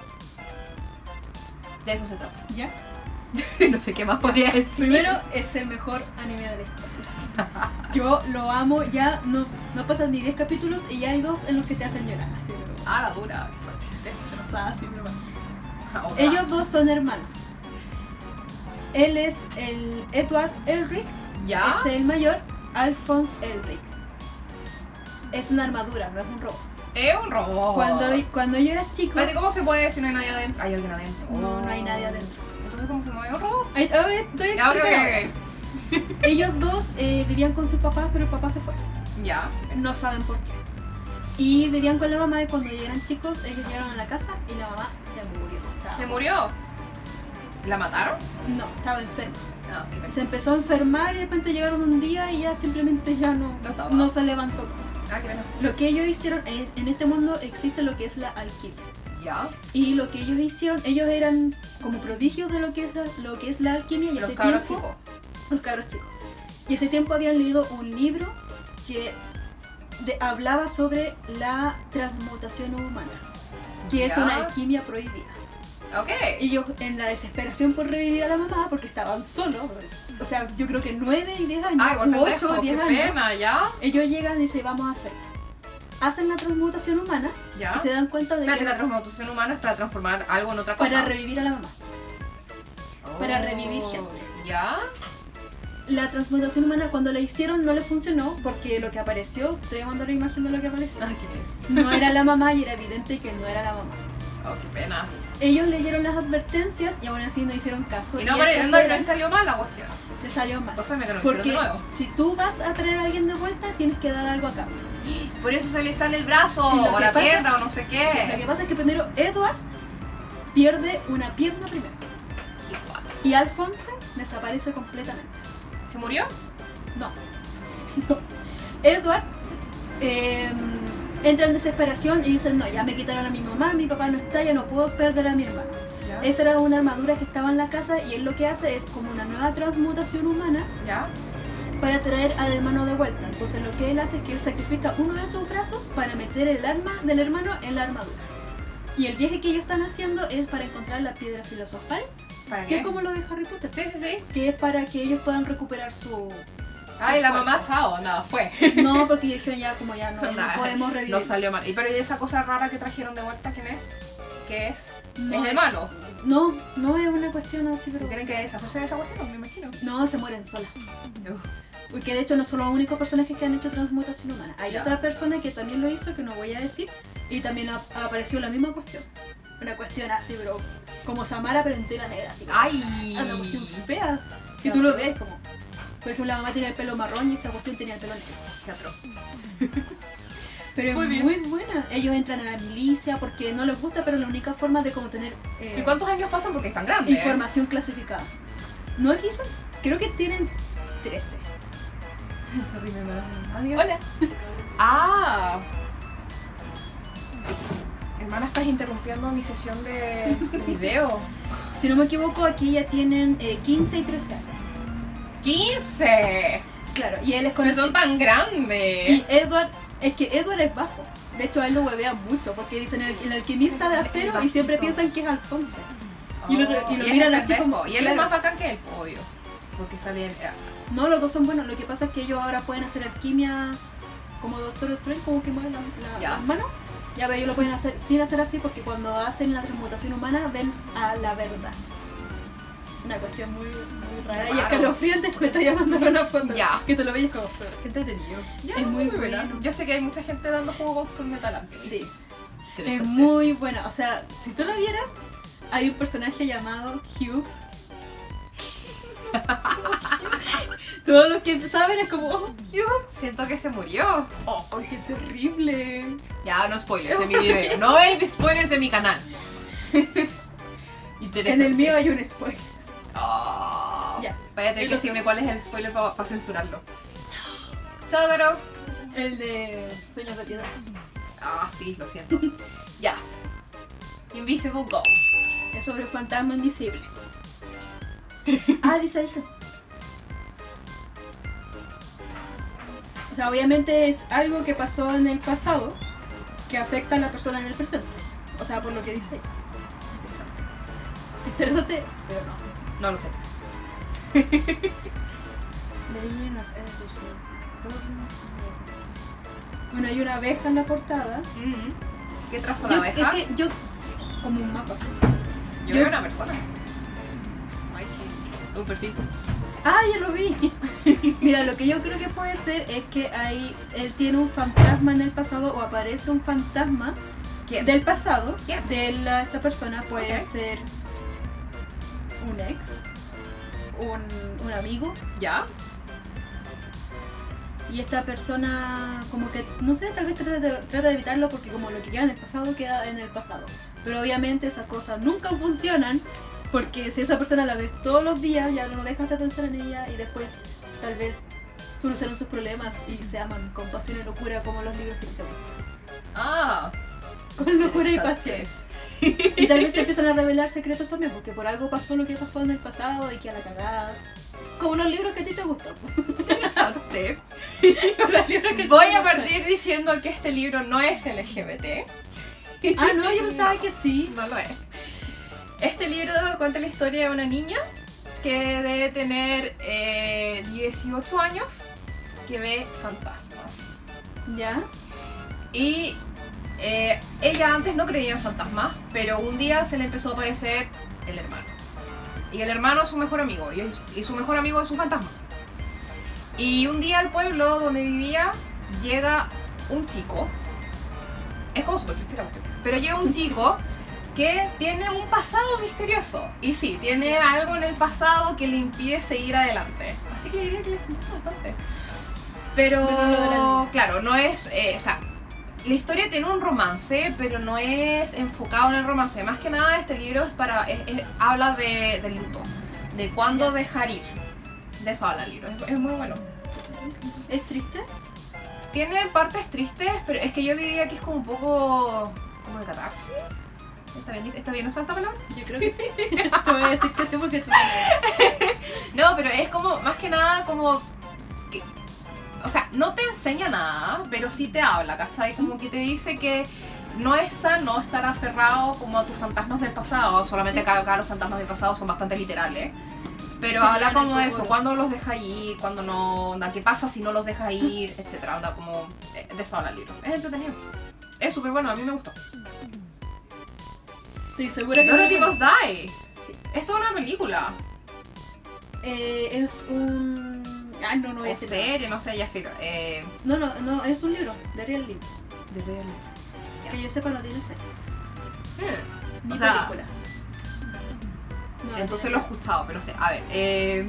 Speaker 2: De eso se trata.
Speaker 1: ¿Ya?
Speaker 2: No sé qué más podría decir.
Speaker 1: Primero, es el mejor anime de la historia. Yo lo amo, ya no, no pasan ni diez capítulos y ya hay dos en los que te hacen llorar. Así, pero
Speaker 2: Ah, la dura, qué fuerte.
Speaker 1: destrozada, así, pero bueno.
Speaker 2: Ahora.
Speaker 1: Ellos dos son hermanos. Él es el Edward Elric,
Speaker 2: ¿Ya?
Speaker 1: es el mayor, Alphonse Elric. Es una armadura, no es un robot.
Speaker 2: Es un robot.
Speaker 1: Cuando, cuando yo era chico,
Speaker 2: Espérate, ¿cómo se puede si no hay nadie adentro? Hay alguien adentro.
Speaker 1: no, no hay nadie adentro.
Speaker 2: Entonces, ¿cómo se mueve un robot?
Speaker 1: Ay, a ver, estoy
Speaker 2: Ya, ok,
Speaker 1: explicando.
Speaker 2: ok, ok.
Speaker 1: Ellos dos eh, vivían con sus papás, pero el papá se fue.
Speaker 2: Ya.
Speaker 1: No saben por qué. Y vivían con la mamá y cuando ya eran chicos, ellos llegaron a la casa y la mamá se murió. Estaba-
Speaker 2: ¿Se murió? ¿La mataron?
Speaker 1: No, estaba enferma.
Speaker 2: No, qué pena.
Speaker 1: Se empezó a enfermar y de repente llegaron un día y ya simplemente ya no,
Speaker 2: No estaba.
Speaker 1: no se levantó.
Speaker 2: Ah, qué pena.
Speaker 1: Lo que ellos hicieron, eh, en este mundo existe lo que es la alquimia.
Speaker 2: Ya.
Speaker 1: Y lo que ellos hicieron, ellos eran como prodigios de lo que es la, lo que es la alquimia. Y
Speaker 2: Los
Speaker 1: ese
Speaker 2: cabros
Speaker 1: tiempo,
Speaker 2: chicos.
Speaker 1: Los cabros chicos. Y ese tiempo habían leído un libro que de- hablaba sobre la transmutación humana, que es
Speaker 2: Ya.
Speaker 1: una alquimia prohibida.
Speaker 2: Ok.
Speaker 1: Ellos en la desesperación por revivir a la mamá, porque estaban solos, o sea, yo creo que nueve y diez años,
Speaker 2: Ah, igual
Speaker 1: u ocho
Speaker 2: pendejo,
Speaker 1: o
Speaker 2: qué
Speaker 1: diez años,
Speaker 2: pena, ¿ya?
Speaker 1: ellos llegan y dicen, vamos a hacer. Hacen la transmutación humana
Speaker 2: ¿Ya?
Speaker 1: y se dan cuenta de
Speaker 2: Espérate,
Speaker 1: que
Speaker 2: la transmutación humana es para transformar algo en otra cosa.
Speaker 1: para revivir a la mamá.
Speaker 2: Oh,
Speaker 1: para revivir gente.
Speaker 2: ¿Ya?
Speaker 1: La transmutación humana cuando la hicieron no le funcionó porque lo que apareció, estoy llamando la imagen de lo que apareció,
Speaker 2: Ay, qué bien.
Speaker 1: no era la mamá y era evidente que no era la mamá.
Speaker 2: Oh, qué pena.
Speaker 1: Ellos leyeron las advertencias y aún así no hicieron caso.
Speaker 2: Y no,
Speaker 1: esa
Speaker 2: pero no,
Speaker 1: era-
Speaker 2: no salió mal la cuestión.
Speaker 1: le salió mal.
Speaker 2: Por favor, me que no lo hicieron
Speaker 1: Porque
Speaker 2: de nuevo.
Speaker 1: si tú vas a traer a alguien de vuelta, tienes que dar algo a cambio.
Speaker 2: Por eso se le sale el brazo,
Speaker 1: Y lo
Speaker 2: o
Speaker 1: que
Speaker 2: la
Speaker 1: pasa-
Speaker 2: pierna, o no sé
Speaker 1: Sí, lo que
Speaker 2: qué.
Speaker 1: pasa es que primero Edward pierde una pierna primero
Speaker 2: Qué guapo.
Speaker 1: y Alphonse desaparece completamente.
Speaker 2: ¿Se murió?
Speaker 1: No. No. Edward eh, entra en desesperación y dice, no, ya me quitaron a mi mamá, mi papá no está, ya no puedo perder a mi hermano.
Speaker 2: ¿Ya?
Speaker 1: Esa era una armadura que estaba en la casa y él lo que hace es como una nueva transmutación humana
Speaker 2: ¿Ya?
Speaker 1: para traer al hermano de vuelta. Entonces lo que él hace es que él sacrifica uno de sus brazos para meter el arma del hermano en la armadura. Y el viaje que ellos están haciendo es para encontrar la piedra filosofal,
Speaker 2: ¿Para
Speaker 1: que
Speaker 2: qué?
Speaker 1: es como lo de Harry Potter,
Speaker 2: Sí, sí, sí.
Speaker 1: que es para que ellos puedan recuperar su...
Speaker 2: Ay,
Speaker 1: su
Speaker 2: la
Speaker 1: cuerpo.
Speaker 2: mamá, chao, nada, fue.
Speaker 1: No, porque ellos dijeron ya como ya no, ya no
Speaker 2: Nah,
Speaker 1: podemos revivir.
Speaker 2: No salió mal. ¿Y pero y esa cosa rara que trajeron de vuelta quién es? ¿Qué es?
Speaker 1: No
Speaker 2: es el malo.
Speaker 1: No, no es una cuestión así, pero...
Speaker 2: Tienen que deshacerse de esa cuestión, me imagino.
Speaker 1: No, se mueren solas.
Speaker 2: Uf.
Speaker 1: Porque de hecho no son los únicos personajes que han hecho transmutación humana. Hay
Speaker 2: Ya.
Speaker 1: otra persona que también lo hizo, que no voy a decir, y también ha, ha aparecido la misma cuestión. Una cuestión así, bro. Como Samara, pero entera negra. Así, como,
Speaker 2: ¡Ay!
Speaker 1: ah, una cuestión fea. Que tú lo ves como... Por ejemplo, la mamá tiene el pelo marrón y esta cuestión tenía el pelo negro.
Speaker 2: Qué atroz.
Speaker 1: Pero
Speaker 2: Muy
Speaker 1: es
Speaker 2: bien.
Speaker 1: muy buena. Ellos entran a la milicia porque no les gusta, pero la única forma de como tener eh,
Speaker 2: ¿Y cuántos años pasan porque es tan grande?
Speaker 1: información clasificada. No aquí son, creo que tienen trece.
Speaker 2: Sorry, me embarazé. Adiós.
Speaker 1: Hola.
Speaker 2: ¡Ah! Hermana, estás interrumpiendo mi sesión de, de video.
Speaker 1: Si no me equivoco, aquí ya tienen eh, quince y trece años.
Speaker 2: ¡quince!
Speaker 1: Claro, y él es
Speaker 2: Pero
Speaker 1: conocido.
Speaker 2: son tan grandes.
Speaker 1: Y Edward, es que Edward es bajo. De hecho, a él lo huevean mucho porque dicen el, el alquimista de acero y siempre piensan que es Alfonso. Y lo, y lo
Speaker 2: es
Speaker 1: miran
Speaker 2: el
Speaker 1: así
Speaker 2: pendejo.
Speaker 1: como.
Speaker 2: Y él
Speaker 1: claro.
Speaker 2: es más bacán que él, obvio. Porque sale en...
Speaker 1: No, los dos son buenos. Lo que pasa es que ellos ahora pueden hacer alquimia como Doctor Strange, como que mueven la, la-
Speaker 2: Ya.
Speaker 1: las manos. Ya ve, ellos lo pueden hacer sin hacer así porque cuando hacen la transmutación humana ven a la verdad. Una cuestión muy, muy rara.
Speaker 2: Qué
Speaker 1: Y
Speaker 2: raro.
Speaker 1: escalofriante, me está llamando una foto.
Speaker 2: Ya.
Speaker 1: Que te lo veis como.
Speaker 2: Qué entretenido. Ya,
Speaker 1: Es muy
Speaker 2: buena.
Speaker 1: bueno.
Speaker 2: Yo sé que hay mucha gente dando jugo con Metal Alchemist.
Speaker 1: Sí. Es
Speaker 2: Interesante.
Speaker 1: muy buena. O sea, si tú lo vieras, hay un personaje llamado Hughes. Todos los que saben es como, oh, Hughes.
Speaker 2: Siento que se murió.
Speaker 1: Oh, qué terrible.
Speaker 2: Ya, no spoilers en mi video. No hay spoilers en mi canal. Interesante.
Speaker 1: En el mío hay un spoiler.
Speaker 2: Oh,
Speaker 1: Ya.
Speaker 2: Vaya a tener que
Speaker 1: Entonces-
Speaker 2: decirme cuál es el spoiler para censurarlo. Chao, Garo.
Speaker 1: El de Sueños de Piedra.
Speaker 2: Ah, sí, lo siento. Ya. Invisible Ghost.
Speaker 1: Es sobre un fantasma invisible. Ah, dice, dice. O sea, obviamente es algo que pasó en el pasado que afecta a la persona en el presente. O sea, por lo que dice ahí. Interesante. Interesante, pero no.
Speaker 2: No lo sé.
Speaker 1: Bueno, hay una abeja en la portada.
Speaker 2: Mm. ¿Qué trazo la
Speaker 1: Yo,
Speaker 2: abeja?
Speaker 1: es que yo, como un mapa.
Speaker 2: Yo
Speaker 1: yo-
Speaker 2: veo una persona. Un perfil.
Speaker 1: Ah, ya lo vi. Mira, lo que yo creo que puede ser es que hay, él tiene un fantasma en el pasado o aparece un fantasma
Speaker 2: ¿Quién?
Speaker 1: del pasado
Speaker 2: ¿Quién?
Speaker 1: de la- esta persona. Puede
Speaker 2: Ok.
Speaker 1: ser un ex, un, un amigo,
Speaker 2: ¿Ya?
Speaker 1: y esta persona como que, no sé, tal vez trata de, trata de evitarlo porque como lo que queda en el pasado queda en el pasado. Pero obviamente esas cosas nunca funcionan porque si esa persona la ves todos los días ya no dejas de pensar en ella y después tal vez solucionan sus problemas y se aman con pasión y locura como los libros que te gustan.
Speaker 2: Ah.
Speaker 1: Con locura y pasión.
Speaker 2: Interesante.
Speaker 1: Y tal vez se empiezan a revelar secretos también porque por algo pasó lo que pasó en el pasado y que a la cagada. Como los libros que a ti te gustan.
Speaker 2: Interesante.
Speaker 1: Los libros que
Speaker 2: Voy
Speaker 1: te
Speaker 2: a
Speaker 1: gustan.
Speaker 2: partir diciendo que este libro no es L G B T.
Speaker 1: Ah, no, yo pensaba que sí.
Speaker 2: No lo es. Este libro cuenta la historia de una niña que debe tener eh, dieciocho años que ve fantasmas.
Speaker 1: ¿Ya?
Speaker 2: Y eh, ella antes no creía en fantasmas, pero un día se le empezó a aparecer el hermano. Y el hermano es su mejor amigo, y, es- y su mejor amigo es un fantasma. Y un día al pueblo donde vivía llega un chico. Es como súper triste la cuestión. Pero llega un chico que tiene un pasado misterioso. Y sí, tiene algo en el pasado que le impide seguir adelante. Así que diría que le siento bastante. Pero,
Speaker 1: Pero lo de la-
Speaker 2: claro, no es... eh, o sea, la historia tiene un romance, pero no es enfocado en el romance. Más que nada, este libro es para es- es- habla de, del luto, de cuándo
Speaker 1: Ya.
Speaker 2: dejar ir. De eso habla el libro. Es, es muy bueno.
Speaker 1: ¿Es triste?
Speaker 2: Tiene partes tristes, pero es que yo diría que es como un poco... como de catarsis. ¿Está bien, ¿Está bien usada esta palabra?
Speaker 1: Yo creo que sí. Te voy a decir que sí porque tú
Speaker 2: No, pero es como, más que nada, como... que- o sea, no te enseña nada, pero sí te habla, ¿cachai? Como que te dice que no es sano estar aferrado como a tus fantasmas del pasado. Solamente
Speaker 1: Sí.
Speaker 2: acá, acá los fantasmas del pasado son bastante literales. Pero
Speaker 1: Sí,
Speaker 2: habla
Speaker 1: claro,
Speaker 2: como de
Speaker 1: como-
Speaker 2: eso, cuándo los dejas ir, cuándo no, onda, qué pasa si no los dejas ir, etcétera. Onda, como eh, de eso habla el libro. Es entretenido. Es súper bueno, a mí me gustó.
Speaker 1: Estoy segura que
Speaker 2: Dorothy
Speaker 1: no la
Speaker 2: Must
Speaker 1: conoces.
Speaker 2: Die.
Speaker 1: Sí.
Speaker 2: Esto es una película.
Speaker 1: Eh, es un... Ah, no, no voy a
Speaker 2: O
Speaker 1: decir nada.
Speaker 2: serie, no sé, ya filo. Eh,
Speaker 1: No, no, no, es un libro, de real libro.
Speaker 2: de real. Ya.
Speaker 1: Que yo sepa no tiene serie.
Speaker 2: Hmm.
Speaker 1: Ni
Speaker 2: O sea,
Speaker 1: película. No,
Speaker 2: Entonces
Speaker 1: tiene-
Speaker 2: lo he escuchado, pero sé. A ver, eh,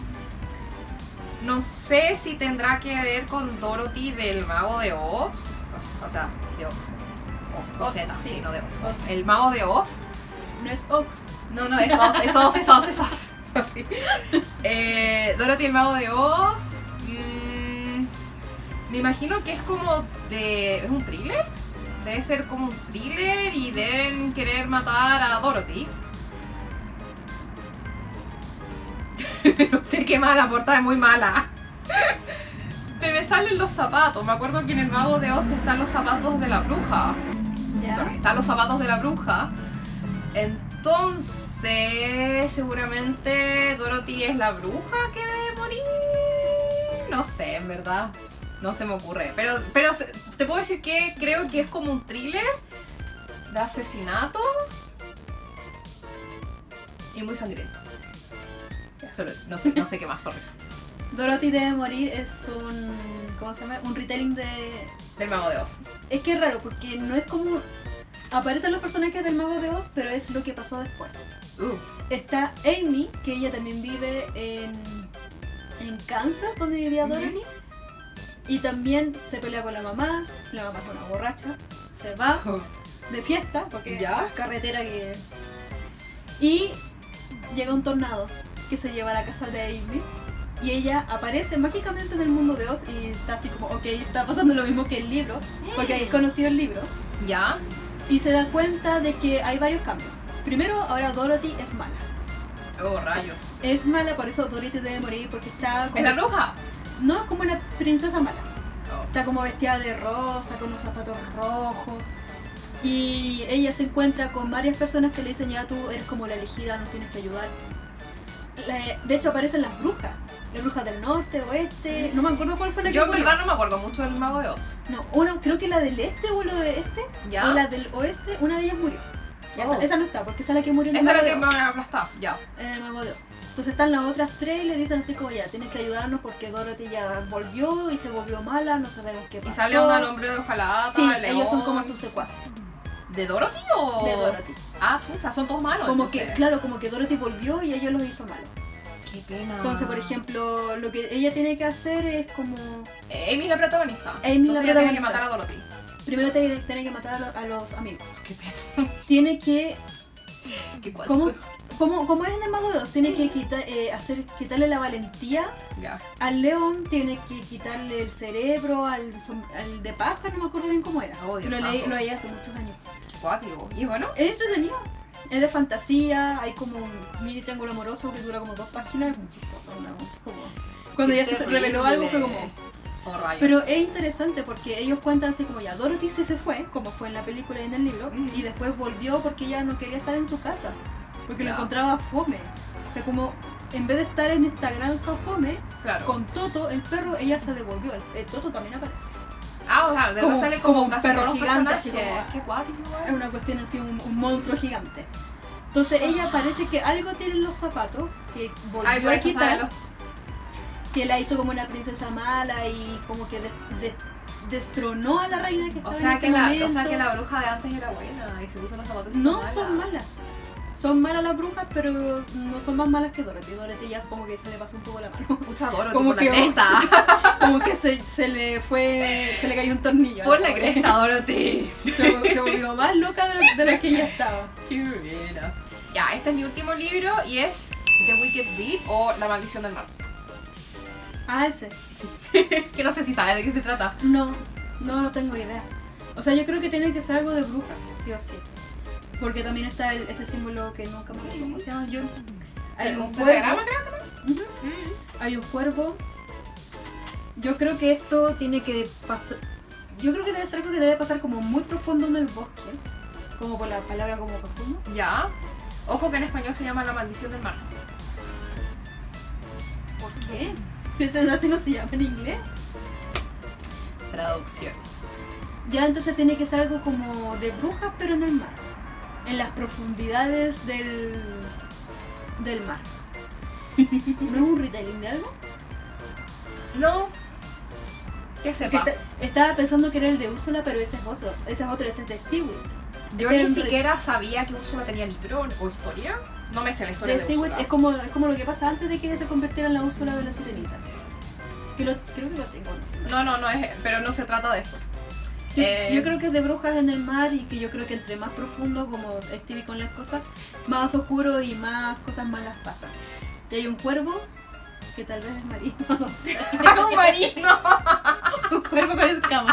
Speaker 2: no sé si tendrá que ver con Dorothy del Mago de Oz. O sea, de Oz. Oz, con
Speaker 1: Oz,
Speaker 2: Z,
Speaker 1: sí.
Speaker 2: sí, no de Oz.
Speaker 1: Oz.
Speaker 2: El Mago de Oz.
Speaker 1: No es Ox.
Speaker 2: No, no, es Oz, es Oz, es Oz, es Oz. Sorry. Eh, Dorothy el Mago de Oz. mm, me imagino que es como de... ¿Es un thriller? Debe ser como un thriller y deben querer matar a Dorothy. No sé qué mala, portada es muy mala. Pero me salen los zapatos. Me acuerdo que en el Mago de Oz están los zapatos de la bruja.
Speaker 1: ¿Ya?
Speaker 2: Están los zapatos de la bruja. Entonces, seguramente Dorothy es la bruja que debe morir. No sé, en verdad. No se me ocurre. Pero, pero se- te puedo decir que creo que es como un thriller de asesinato. Y muy sangriento. Solo eso. No sé, no sé qué más, sorry.
Speaker 1: Dorothy debe morir es un... ¿Cómo se llama? Un retelling de...
Speaker 2: Del Mago de Oz.
Speaker 1: Es que es raro porque no es como... Aparecen los personajes del Mago de Oz, pero es lo que pasó después.
Speaker 2: Uh,
Speaker 1: Está Amy, que ella también vive en, en Kansas, donde vivía
Speaker 2: Ujú.
Speaker 1: Dorothy. Y también se pelea con la mamá. La mamá es una borracha. Se va de fiesta, porque
Speaker 2: ¿Ya?
Speaker 1: es carretera que... Y llega un tornado que se lleva a la casa de Amy. Y ella aparece mágicamente en el mundo de Oz y está así como, ok, está pasando lo mismo que el libro, porque ahí es conocido el libro.
Speaker 2: ¿Ya?
Speaker 1: Y se da cuenta de que hay varios cambios. Primero, ahora Dorothy es mala.
Speaker 2: Oh, rayos.
Speaker 1: Es mala, por eso Dorothy debe morir, porque está como...
Speaker 2: ¿Es la bruja?
Speaker 1: No, es como una princesa mala.
Speaker 2: Oh.
Speaker 1: Está como vestida de rosa, con los zapatos rojos. Y ella se encuentra con varias personas que le dicen, ya tú eres como la elegida, nos tienes que ayudar. La- de hecho aparecen las brujas. Las brujas del norte, oeste... No me acuerdo cuál fue la que
Speaker 2: Yo en
Speaker 1: murió.
Speaker 2: verdad no me acuerdo mucho del Mago de Oz.
Speaker 1: No, uno, creo que la del este o la del este,
Speaker 2: ¿Ya?
Speaker 1: o la del oeste, una de ellas murió. Ya,
Speaker 2: Oh.
Speaker 1: esa, esa no está, porque esa es la que murió en el
Speaker 2: Esa era
Speaker 1: Mago
Speaker 2: la que
Speaker 1: de
Speaker 2: me
Speaker 1: Oz.
Speaker 2: van a aplastar. Ya.
Speaker 1: En el Mago de Oz. Entonces están las otras tres y le dicen así como, ya, tienes que ayudarnos porque Dorothy ya volvió y se volvió mala, no sabemos qué pasó.
Speaker 2: Y sale onda el hombre de hojalata,
Speaker 1: Sí,
Speaker 2: el león.
Speaker 1: ellos son como sus secuaces
Speaker 2: ¿De Dorothy o...?
Speaker 1: de Dorothy.
Speaker 2: Ah, chucha, son todos malos.
Speaker 1: Como
Speaker 2: entonces.
Speaker 1: que, claro, como que Dorothy volvió y ellos los hizo malos.
Speaker 2: Qué pena.
Speaker 1: Entonces, por ejemplo, lo que ella tiene que hacer es como...
Speaker 2: Eh, Amy es la protagonista.
Speaker 1: Amy
Speaker 2: Entonces
Speaker 1: la
Speaker 2: ella tiene que
Speaker 1: protagonista.
Speaker 2: matar a Dorothy.
Speaker 1: Primero tiene, tiene que matar a, lo- a los amigos.
Speaker 2: Qué pena.
Speaker 1: Tiene que...
Speaker 2: Qué cuático.
Speaker 1: ¿Cómo, cómo, cómo es en el Mago de Oz? Tiene que quita- eh, hacer, quitarle la valentía
Speaker 2: Ya.
Speaker 1: al león, tiene que quitarle el cerebro al, som- al de paja, no me acuerdo bien cómo era.
Speaker 2: Oh, Dios
Speaker 1: lo, leí,
Speaker 2: santo.
Speaker 1: lo leí hace muchos años.
Speaker 2: Qué cuático. Y bueno.
Speaker 1: Es entretenido. Es de fantasía, hay como un mini triángulo amoroso que dura como dos páginas, es muy chistoso, ¿no? Como- Cuando
Speaker 2: Qué
Speaker 1: ya se
Speaker 2: terrible.
Speaker 1: reveló algo fue como...
Speaker 2: Oh, rayos.
Speaker 1: Pero es interesante porque ellos cuentan así como ya, Dorothy sí se fue, como fue en la película y en el libro,
Speaker 2: Mm.
Speaker 1: y después volvió porque ella no quería estar en su casa, porque lo
Speaker 2: Ya.
Speaker 1: encontraba fome. O sea, como en vez de estar en esta granja fome,
Speaker 2: Claro.
Speaker 1: con Toto, el perro, ella se devolvió. El, el Toto también aparece.
Speaker 2: Ah, o sea, de
Speaker 1: como-
Speaker 2: verdad sale
Speaker 1: como
Speaker 2: como
Speaker 1: un
Speaker 2: casi
Speaker 1: perro
Speaker 2: todos los
Speaker 1: gigante,
Speaker 2: personajes.
Speaker 1: así como-
Speaker 2: Qué cuático,
Speaker 1: Es
Speaker 2: igual.
Speaker 1: una cuestión así, un, un monstruo gigante. Entonces ella
Speaker 2: Ah.
Speaker 1: parece que algo tiene en los zapatos, que volvió
Speaker 2: Ay, por
Speaker 1: a
Speaker 2: eso
Speaker 1: quitar,
Speaker 2: sale los...
Speaker 1: que la hizo como una princesa mala y como que des- des- destronó a la reina que estaba
Speaker 2: O
Speaker 1: en
Speaker 2: sea,
Speaker 1: ese
Speaker 2: que la,
Speaker 1: momento.
Speaker 2: o sea que la bruja de antes era buena y se puso los zapatos y
Speaker 1: No
Speaker 2: está
Speaker 1: son
Speaker 2: mala.
Speaker 1: malas. Son malas las brujas, pero no son más malas que Dorothy. Dorothy ya como que se le pasó un poco la mano.
Speaker 2: Mucha Dorothy
Speaker 1: Como
Speaker 2: por
Speaker 1: que-
Speaker 2: la cresta.
Speaker 1: Como que se, se le fue, se le cayó un tornillo. a
Speaker 2: Por la
Speaker 1: pobre.
Speaker 2: cresta, Dorothy.
Speaker 1: Se, se volvió más loca de lo, de lo que ella estaba.
Speaker 2: Qué buena. Ya, este es mi último libro y es The Wicked Deed o La Maldición del Mar.
Speaker 1: Ah, ese.
Speaker 2: Que no sé si sabes de qué se trata.
Speaker 1: No, no, no tengo idea. O sea, yo creo que tiene que ser algo de bruja, sí o sí. Porque también está el- ese símbolo que nunca me acuerdo cómo se llama. Yo, hay un
Speaker 2: ¿Un
Speaker 1: cuervo.
Speaker 2: pentagrama, creo?
Speaker 1: Ujú. Hay un cuervo. Yo creo que esto tiene que pasar. Yo creo que debe ser algo que debe pasar como muy profundo en el bosque. Como por la palabra como profundo.
Speaker 2: Ya. Ojo que en español se llama La Maldición del Mar.
Speaker 1: ¿Por qué? Si ese así no se llama en inglés.
Speaker 2: Traducciones.
Speaker 1: Ya entonces tiene que ser algo como de brujas pero en el mar. en las profundidades del, del mar. ¿No es un retelling de algo?
Speaker 2: No. Que
Speaker 1: Que
Speaker 2: sepa.
Speaker 1: esta- estaba pensando que era el de Úrsula, pero ese es otro. Ese es otro, ese es de Seaweed.
Speaker 2: Yo
Speaker 1: Ese
Speaker 2: ni
Speaker 1: es un re-
Speaker 2: siquiera sabía que Úrsula tenía libro o historia. No me sé la historia
Speaker 1: de
Speaker 2: de,
Speaker 1: Seaweed
Speaker 2: Úrsula.
Speaker 1: es como, es como lo que pasa antes de que se convirtiera en la Úrsula de la Sirenita. Que lo, creo que lo tengo, no sé.
Speaker 2: No, no, no es, pero no se trata de eso.
Speaker 1: Yo,
Speaker 2: Eh,
Speaker 1: yo creo que es de brujas en el mar y que yo creo que entre más profundo, como Stevie con las cosas, más oscuro y más cosas malas pasan. Y hay un cuervo que tal vez es marino, no sé.
Speaker 2: es un marino.
Speaker 1: Un cuervo con escamas.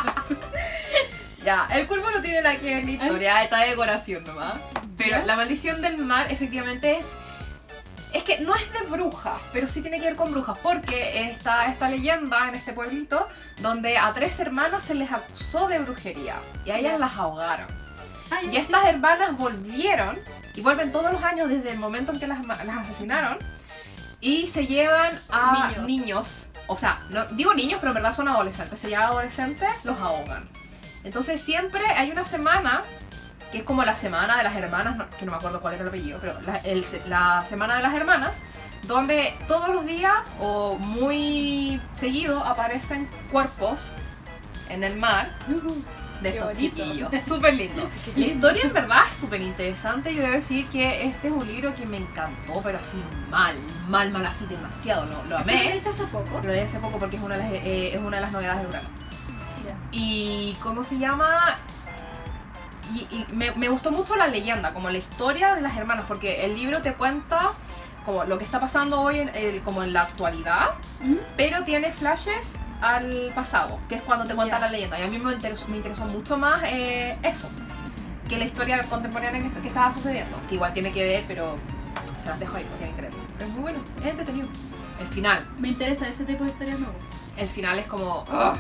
Speaker 2: Ya, el cuervo no tiene nada que ver en la historia, está de decoración nomás. Pero
Speaker 1: ¿Ya?
Speaker 2: la maldición del mar efectivamente es... Es que no es de brujas, pero sí tiene que ver con brujas, porque está esta leyenda en este pueblito donde a tres hermanas se les acusó de brujería y a ellas
Speaker 1: Ya.
Speaker 2: las ahogaron.
Speaker 1: Ah,
Speaker 2: Y
Speaker 1: ya,
Speaker 2: estas hermanas volvieron, y vuelven todos los años desde el momento en que las, ma- las asesinaron, y se llevan a
Speaker 1: Niños.
Speaker 2: niños. O sea, no, digo niños, pero en verdad son adolescentes. Se llevan a adolescentes, los ahogan. Entonces siempre hay una semana, que es como la semana de las hermanas, no- que no me acuerdo cuál era el apellido, pero la, el se- la semana de las hermanas, donde todos los días o muy seguido aparecen cuerpos en el mar
Speaker 1: sí. Ujú.
Speaker 2: de
Speaker 1: Qué
Speaker 2: estos
Speaker 1: bonito.
Speaker 2: chiquillos. Súper lindo. La historia en verdad es súper interesante. Yo debo decir que este es un libro que me encantó, pero así mal, mal, mal, así demasiado. Lo, lo
Speaker 1: ¿Lo
Speaker 2: amé.
Speaker 1: leíste hace poco?
Speaker 2: Lo leí hace poco porque es una de las, eh, es una de las novedades de Urano.
Speaker 1: Ya.
Speaker 2: Y ¿cómo se llama? Y, y me, me gustó mucho la leyenda, como la historia de las hermanas, porque el libro te cuenta como lo que está pasando hoy en, el- como en la actualidad,
Speaker 1: Ujú.
Speaker 2: pero tiene flashes al pasado, que es cuando te cuentan
Speaker 1: Ya.
Speaker 2: la leyenda. Y a mí me interesó, me interesó mucho más eh, eso, que la historia contemporánea que, que estaba sucediendo, que igual tiene que ver, pero se las dejo ahí porque tienen que leerlo. Pero es muy bueno, es entretenido. El final,
Speaker 1: Me interesa ese tipo de historias, me gusta.
Speaker 2: el final es como... ugh.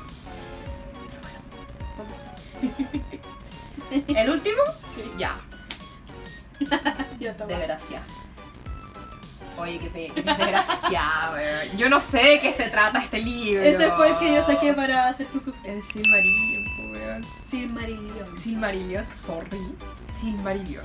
Speaker 2: ¿El último?
Speaker 1: Sí.
Speaker 2: Ya,
Speaker 1: Ya está.
Speaker 2: desgracia. Oye, qué pe... qué desgracia, weón. Yo no sé de qué se trata este libro.
Speaker 1: Ese fue el que yo saqué para hacer tu sufrir.
Speaker 2: El Silmarillion, weón.
Speaker 1: Silmarillion.
Speaker 2: Silmarillion, sorry. Silmarillion.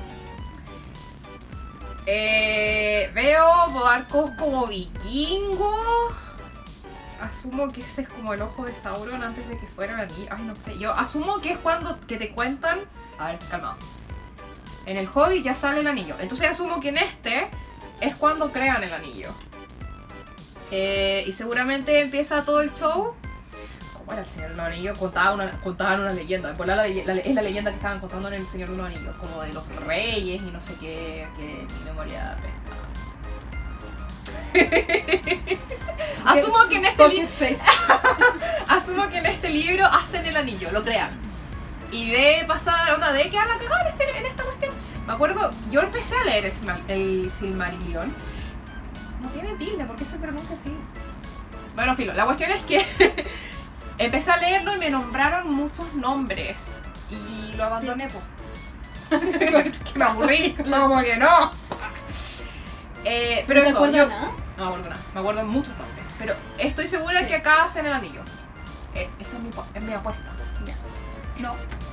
Speaker 2: Eh, veo barcos como vikingos. Asumo que ese es como el ojo de Sauron antes de que fuera el anillo. Ay, no sé. Yo asumo que es cuando que te cuentan. A ver, calmado. En el Hobbit ya sale el anillo. Entonces asumo que en este es cuando crean el anillo. Eh, y seguramente empieza todo el show. ¿Cómo era el Señor de los Anillos? Contaban una, contaban una leyenda. Por la, la- la- es la leyenda que estaban contando en el Señor de los Anillos. Como de los reyes y no sé qué. Que mi memoria apesta. Asumo que en este libro.
Speaker 1: Pocket face.
Speaker 2: Asumo que en este libro hacen el anillo, lo crean. Y de pasar, onda, de que a la cagada en, este, en esta cuestión. Me acuerdo, yo empecé a leer el, Silma- el Silmarillion. No tiene tilde, ¿por qué se pronuncia así? Bueno, filo, la cuestión es que empecé a leerlo y me nombraron muchos nombres. Y lo abandoné, po. Que me aburrí, como que no. Eh, pero
Speaker 1: ¿No te
Speaker 2: eso,
Speaker 1: acuerdas
Speaker 2: yo,
Speaker 1: de nada?
Speaker 2: no me acuerdo nada, me acuerdo de muchos nombres. Pero estoy segura
Speaker 1: Sí.
Speaker 2: que acá hacen el anillo. Eh, esa es mi, pu- es mi apuesta.
Speaker 1: Ya. No.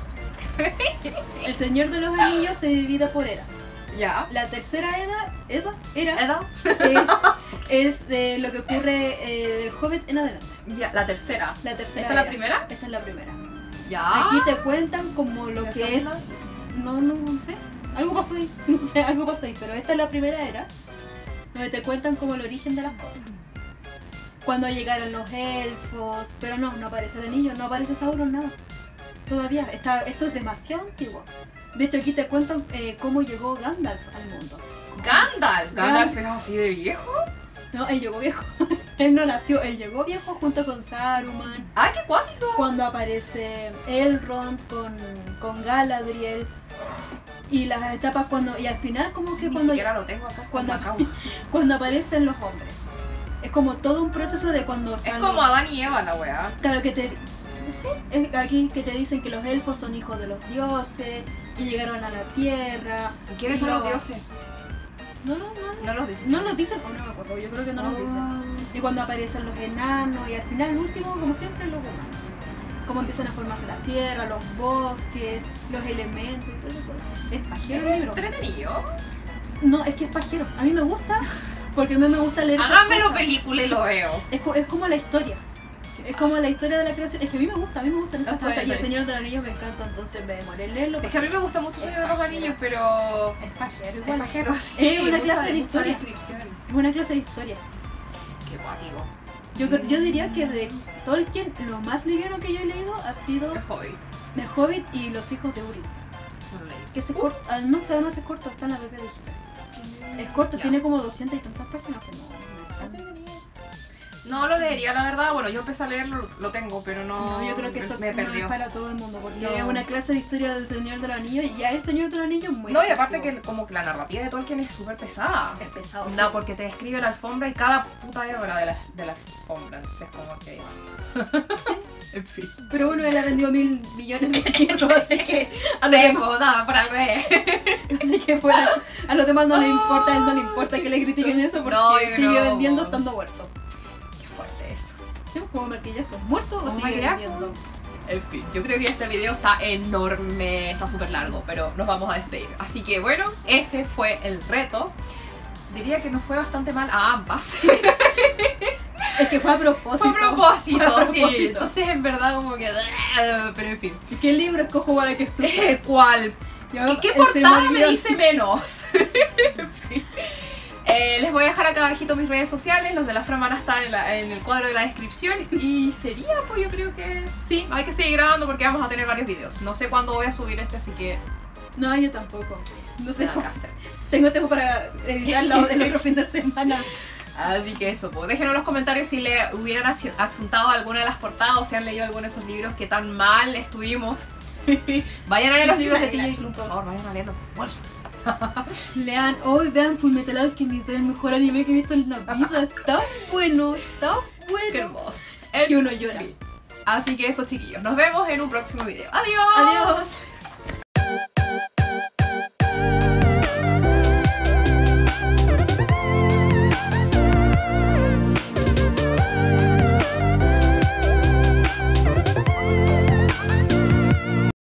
Speaker 1: El Señor de los Anillos se divide por eras.
Speaker 2: Ya.
Speaker 1: La tercera edad, edad, era,
Speaker 2: ¿Edad?
Speaker 1: eh, es de lo que ocurre eh, del Hobbit en adelante.
Speaker 2: Ya, la tercera.
Speaker 1: La tercera
Speaker 2: ¿Esta es la
Speaker 1: era.
Speaker 2: primera?
Speaker 1: Esta es la primera.
Speaker 2: Ya.
Speaker 1: Aquí te cuentan como lo
Speaker 2: ¿La
Speaker 1: que es.
Speaker 2: segunda?
Speaker 1: No, no, no sé. Algo pasó ahí. No sé, algo pasó ahí. Pero esta es la primera era. Donde te cuentan como el origen de las cosas. Cuando llegaron los elfos. Pero no, no aparece el anillo, no aparece Sauron, nada. Todavía. Está, esto es demasiado antiguo. De hecho, aquí te cuentan eh, cómo llegó Gandalf al mundo.
Speaker 2: Gandalf. Gandalf es así de viejo.
Speaker 1: No, él llegó viejo. Él no nació, él llegó viejo junto con Saruman.
Speaker 2: ¡Ay, qué cuático!
Speaker 1: Cuando aparece Elrond con, con Galadriel. Y las etapas cuando. Y al final como que
Speaker 2: Ni
Speaker 1: cuando,
Speaker 2: siquiera lo tengo acá.
Speaker 1: cuando-
Speaker 2: Cuando
Speaker 1: cuando aparecen los hombres. Es como todo un proceso de cuando
Speaker 2: Es
Speaker 1: están
Speaker 2: como
Speaker 1: los-
Speaker 2: Adán y Eva la weá.
Speaker 1: Claro que te. Sí, es aquí que te dicen que los elfos son hijos de los dioses y llegaron a la tierra.
Speaker 2: ¿Quiénes
Speaker 1: Y
Speaker 2: son los
Speaker 1: luego-
Speaker 2: dioses?
Speaker 1: No, no, no.
Speaker 2: No los dicen.
Speaker 1: No nos dicen, o no me acuerdo, yo creo que no nos dicen.
Speaker 2: Ah.
Speaker 1: Y cuando aparecen los enanos y al final el último, como siempre, los humanos. cómo empiezan a formarse la tierra, los bosques, los elementos y todo eso. Es pajero el libro.
Speaker 2: Entretenido.
Speaker 1: No, es que es pajero. A mí me gusta, porque a mí me gusta leer esas
Speaker 2: Háganmelo
Speaker 1: cosas.
Speaker 2: película y lo veo.
Speaker 1: Es, co- es como la historia. Es como la historia de la creación. Es que a mí me gusta, a mí me gustan esas
Speaker 2: Está
Speaker 1: cosas.
Speaker 2: bien,
Speaker 1: Y el
Speaker 2: está bien.
Speaker 1: Señor de los Anillos me encanta, entonces me demoré en leerlo.
Speaker 2: Es que a mí me gusta mucho Señor de los Anillos, pero...
Speaker 1: Es pajero
Speaker 2: Es
Speaker 1: igual.
Speaker 2: pajero, sí.
Speaker 1: Es una
Speaker 2: mucha-
Speaker 1: clase de
Speaker 2: mucha
Speaker 1: historia.
Speaker 2: descripción.
Speaker 1: Es una clase de historia.
Speaker 2: Qué guático.
Speaker 1: Yo, cre- yo diría que de Tolkien lo más liviano que yo he leído ha sido
Speaker 2: El hobby.
Speaker 1: The Hobbit y Los hijos de Uri.
Speaker 2: No lo leí.
Speaker 1: Que es corto, ah, no, que además es corto, está en la P P digital. Es corto,
Speaker 2: Ya.
Speaker 1: tiene como doscientas y tantas páginas. No, no, es tan-
Speaker 2: No lo leería, la verdad. Bueno, yo empecé a leerlo, lo tengo, pero no.
Speaker 1: no, yo creo que esto
Speaker 2: me
Speaker 1: no
Speaker 2: perdió.
Speaker 1: es para todo el mundo, porque
Speaker 2: No.
Speaker 1: es una clase de historia del Señor de los Anillos y ya el Señor de los Anillos es muy
Speaker 2: No, y aparte
Speaker 1: atractivo.
Speaker 2: que como que la narrativa de Tolkien es súper pesada.
Speaker 1: es pesado.
Speaker 2: No,
Speaker 1: sí.
Speaker 2: porque te describe la alfombra y cada puta hebra de la, de la alfombra. Entonces, como que. En fin.
Speaker 1: Pero bueno, él ha vendido mil millones de libros, así que a,
Speaker 2: Sí,
Speaker 1: los demás,
Speaker 2: pues nada, por algo es.
Speaker 1: así que fuera, a los demás no le importa, a él no le importa que le critiquen eso porque
Speaker 2: No, yo
Speaker 1: sigue
Speaker 2: no.
Speaker 1: vendiendo estando muerto.
Speaker 2: Qué fuerte eso.
Speaker 1: ¿Sí? Como marquillazo, ¿muerto o
Speaker 2: Como
Speaker 1: sigue
Speaker 2: Michael
Speaker 1: vendiendo?
Speaker 2: En fin, yo creo que este video está enorme, está súper largo, pero nos vamos a despedir. Así que bueno, ese fue el reto. Diría que nos fue bastante mal a ambas.
Speaker 1: Es que fue a propósito.
Speaker 2: Fue a propósito,
Speaker 1: Fue a
Speaker 2: sí.
Speaker 1: propósito.
Speaker 2: Entonces en verdad como que... Pero en fin.
Speaker 1: ¿Qué libro escojo para que suba?
Speaker 2: Eh, ¿Cuál?
Speaker 1: Ya,
Speaker 2: ¿Qué, qué
Speaker 1: se me
Speaker 2: portada me
Speaker 1: olvidó.
Speaker 2: dice menos? En fin. Eh, les voy a dejar acá abajito mis redes sociales, los de la Fran van a estar en, la- en el cuadro de la descripción. Y sería, pues yo creo que
Speaker 1: Sí.
Speaker 2: hay que seguir grabando porque vamos a tener varios videos. No sé cuándo voy a subir este, así que
Speaker 1: No, yo tampoco. No sé
Speaker 2: nada
Speaker 1: cómo.
Speaker 2: que hacer.
Speaker 1: Tengo tiempo para editarlo el otro fin de semana.
Speaker 2: Así que eso, pues déjenos en los comentarios si le hubieran adju- adjuntado alguna de las portadas o si han leído alguno de esos libros que tan mal estuvimos. Vayan a leer los libros de T J Klune, por favor, vayan a leerlos. Wolfs.
Speaker 1: Lean hoy, vean Fullmetal Alchemist, es el mejor anime que he visto en la vida. Está bueno, está
Speaker 2: Qué
Speaker 1: bueno.
Speaker 2: hermoso.
Speaker 1: Que uno llora.
Speaker 2: Así que eso, chiquillos, nos vemos en un próximo video. ¡Adiós!
Speaker 1: Adiós.